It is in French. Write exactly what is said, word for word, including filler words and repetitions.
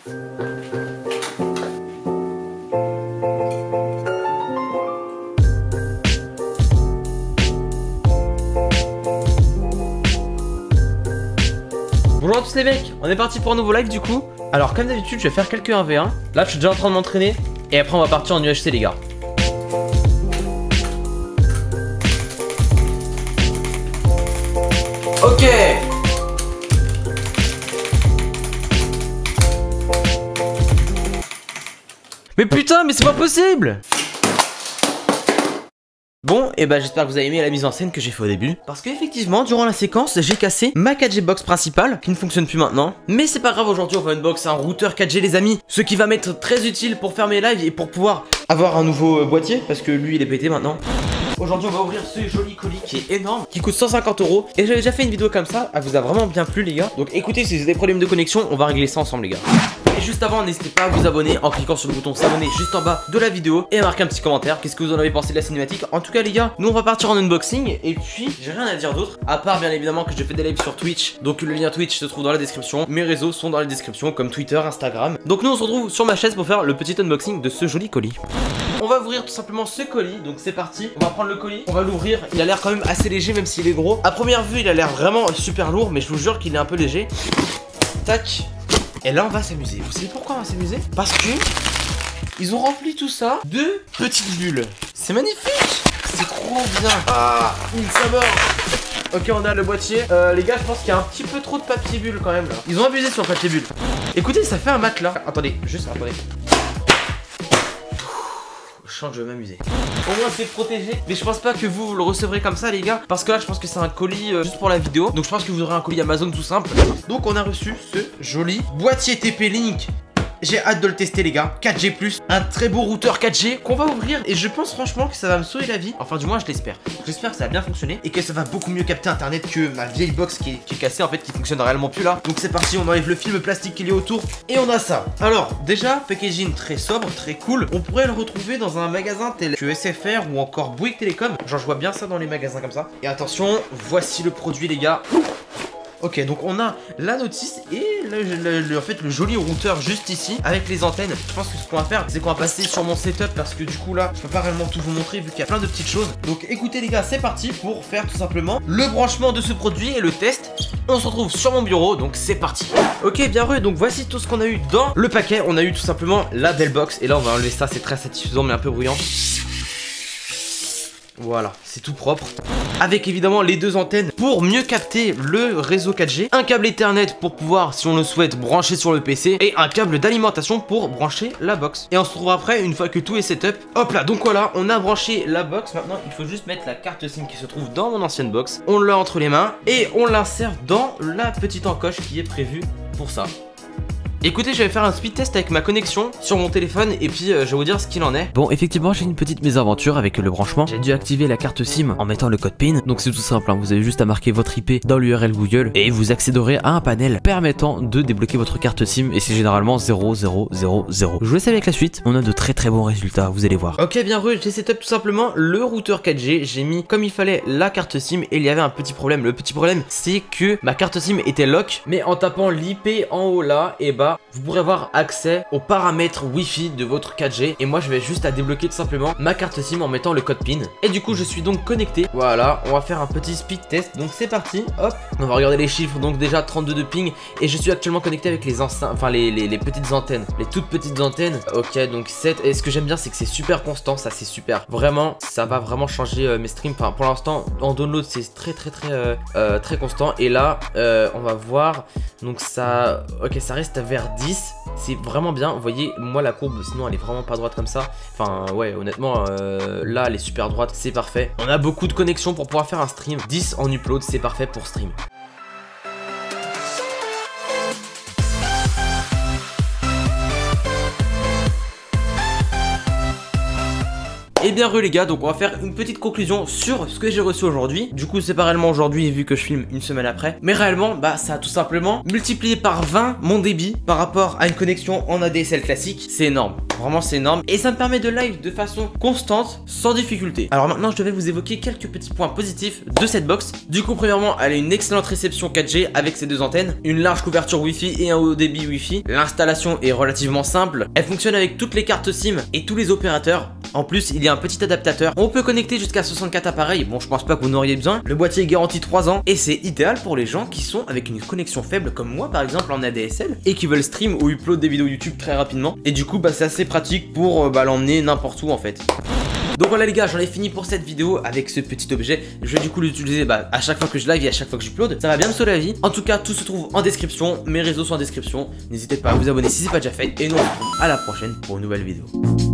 Bonjour à tous les mecs, on est parti pour un nouveau live du coup. Alors comme d'habitude je vais faire quelques un v un. Là je suis déjà en train de m'entraîner. Et après on va partir en U H C les gars. Ok. Mais putain mais c'est pas possible. Bon, et bah j'espère que vous avez aimé la mise en scène que j'ai fait au début. Parce qu'effectivement, durant la séquence, j'ai cassé ma quatre G box principale, qui ne fonctionne plus maintenant. Mais c'est pas grave, aujourd'hui on va unboxer un routeur quatre G les amis. Ce qui va m'être très utile pour faire mes lives et pour pouvoir avoir un nouveau euh, boîtier, parce que lui il est pété maintenant. Aujourd'hui on va ouvrir ce joli colis qui est énorme, qui coûte cent cinquante euros. Et j'avais déjà fait une vidéo comme ça, elle vous a vraiment bien plu les gars. Donc écoutez, si vous avez des problèmes de connexion, on va régler ça ensemble les gars. Et juste avant, n'hésitez pas à vous abonner en cliquant sur le bouton s'abonner juste en bas de la vidéo et à marquer un petit commentaire. Qu'est-ce que vous en avez pensé de la cinématique? En tout cas les gars, nous on va partir en unboxing. Et puis j'ai rien à dire d'autre, à part bien évidemment que je fais des lives sur Twitch. Donc le lien Twitch se trouve dans la description. Mes réseaux sont dans la description comme Twitter, Instagram. Donc nous on se retrouve sur ma chaise pour faire le petit unboxing de ce joli colis. On va ouvrir tout simplement ce colis, donc c'est parti. On va prendre le colis, on va l'ouvrir. Il a l'air quand même assez léger même s'il est gros. À première vue il a l'air vraiment super lourd, mais je vous jure qu'il est un peu léger. Tac. Et là on va s'amuser. Vous savez pourquoi on va s'amuser? Parce que ils ont rempli tout ça de petites bulles. C'est magnifique. C'est trop bien. Ah, une saveur. Ok, on a le boîtier. Euh, les gars, je pense qu'il y a un petit peu trop de papier bulle quand même là. Ils ont abusé sur le papier bulle. Écoutez, ça fait un matelas. Attendez, juste attendez. Je sens que je vais m'amuser. Au moins c'est protégé. Mais je pense pas que vous, vous le recevrez comme ça les gars. Parce que là je pense que c'est un colis euh, juste pour la vidéo. Donc je pense que vous aurez un colis Amazon tout simple. Donc on a reçu ce joli boîtier T P-Link. J'ai hâte de le tester les gars. quatre G plus, un très beau routeur quatre G qu'on va ouvrir. Et je pense franchement que ça va me sauver la vie. Enfin du moins je l'espère. J'espère que ça va bien fonctionner. Et que ça va beaucoup mieux capter internet que ma vieille box qui est, qui est cassée en fait. Qui fonctionne réellement plus là. Donc c'est parti, on enlève le film plastique qu'il y a autour. Et on a ça. Alors déjà, packaging très sobre, très cool. On pourrait le retrouver dans un magasin tel que S F R ou encore Bouygues Télécom. Genre je vois bien ça dans les magasins comme ça. Et attention, voici le produit les gars. Ok, donc on a la notice et le, le, le, en fait le joli routeur juste ici avec les antennes. Je pense que ce qu'on va faire, c'est qu'on va passer sur mon setup parce que du coup là, je peux pas réellement tout vous montrer vu qu'il y a plein de petites choses. Donc écoutez les gars, c'est parti pour faire tout simplement le branchement de ce produit et le test. On se retrouve sur mon bureau, donc c'est parti. Ok, bien re, donc voici tout ce qu'on a eu dans le paquet. On a eu tout simplement la Dellbox et là on va enlever ça, c'est très satisfaisant mais un peu bruyant. Voilà, c'est tout propre. Avec évidemment les deux antennes pour mieux capter le réseau quatre G. Un câble Ethernet pour pouvoir, si on le souhaite, brancher sur le P C. Et un câble d'alimentation pour brancher la box. Et on se retrouve après, une fois que tout est setup. Hop là, donc voilà, on a branché la box. Maintenant, il faut juste mettre la carte SIM qui se trouve dans mon ancienne box. On l'a entre les mains et on l'insère dans la petite encoche qui est prévue pour ça. Écoutez, je vais faire un speed test avec ma connexion sur mon téléphone et puis euh, je vais vous dire ce qu'il en est. Bon, effectivement, j'ai une petite mésaventure avec le branchement. J'ai dû activer la carte SIM en mettant le code PIN. Donc c'est tout simple, hein. Vous avez juste à marquer votre I P dans l'U R L Google et vous accéderez à un panel permettant de débloquer votre carte SIM et c'est généralement zéro zéro zéro zéro. Je vous laisse avec la suite. On a de très très bons résultats, vous allez voir. Ok, bien re, j'ai setup tout simplement le routeur quatre G. J'ai mis comme il fallait la carte SIM et il y avait un petit problème. Le petit problème, c'est que ma carte SIM était lock, mais en tapant l'I P en haut là, et bah vous pourrez avoir accès aux paramètres Wi-Fi de votre quatre G. Et moi je vais juste à débloquer tout simplement ma carte SIM en mettant le code PIN. Et du coup je suis donc connecté. Voilà, on va faire un petit speed test. Donc c'est parti, hop, on va regarder les chiffres. Donc déjà trente-deux de ping. Et je suis actuellement connecté avec les enceintes, enfin les, les, les petites antennes, les toutes petites antennes. Ok, donc sept. Et ce que j'aime bien c'est que c'est super constant. Ça c'est super, vraiment ça va vraiment changer euh, mes streams. Enfin pour l'instant en download c'est très très très euh, euh, très constant. Et là euh, on va voir. Donc ça, ok, ça reste vers dix. C'est vraiment bien. Vous voyez, moi la courbe, sinon elle est vraiment pas droite comme ça. Enfin, ouais, honnêtement, euh, là elle est super droite. C'est parfait. On a beaucoup de connexions pour pouvoir faire un stream. dix en upload, c'est parfait pour stream. Et bien re les gars, donc on va faire une petite conclusion sur ce que j'ai reçu aujourd'hui. Du coup c'est pas réellement aujourd'hui vu que je filme une semaine après, mais réellement bah ça a tout simplement multiplié par vingt mon débit par rapport à une connexion en A D S L classique. C'est énorme, vraiment c'est énorme, et ça me permet de live de façon constante sans difficulté. Alors maintenant je vais vous évoquer quelques petits points positifs de cette box. Du coup premièrement elle a une excellente réception quatre G avec ses deux antennes, une large couverture Wi-Fi et un haut débit Wi-Fi. L'installation est relativement simple, elle fonctionne avec toutes les cartes SIM et tous les opérateurs. En plus il y a un petit adaptateur, on peut connecter jusqu'à soixante-quatre appareils, bon je pense pas que vous n'auriez besoin. Le boîtier est garanti trois ans et c'est idéal pour les gens qui sont avec une connexion faible comme moi par exemple en A D S L et qui veulent stream ou upload des vidéos YouTube très rapidement. Et du coup bah c'est assez pratique pour euh, bah, l'emmener n'importe où en fait. Donc voilà les gars, j'en ai fini pour cette vidéo avec ce petit objet. Je vais du coup l'utiliser bah, à chaque fois que je live et à chaque fois que j'upload. Ça va bien me sauver la vie. En tout cas, tout se trouve en description. Mes réseaux sont en description. N'hésitez pas à vous abonner si c'est pas déjà fait. Et nous on se retrouve à la prochaine pour une nouvelle vidéo.